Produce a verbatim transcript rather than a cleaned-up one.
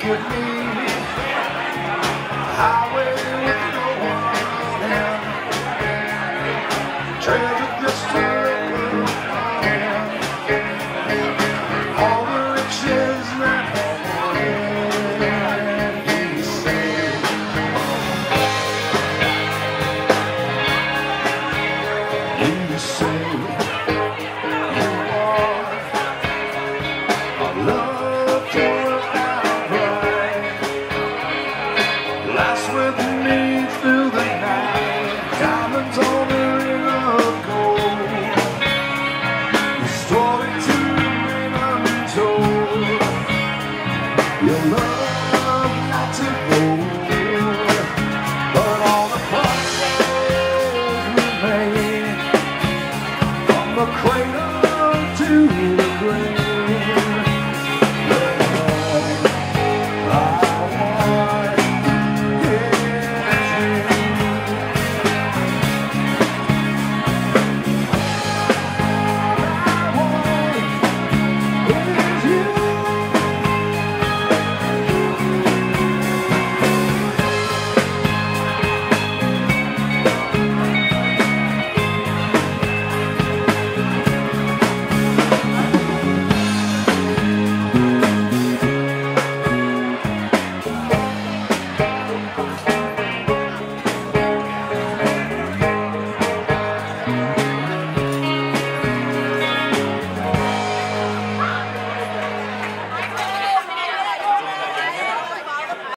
give me highway with no one end. Treasure just to all the riches that you say. You say you are a love for outright. Last with me through the night. Diamonds on the ring of gold. The story to remain untold. Your love not to hold, but all the promises we made from the cradle to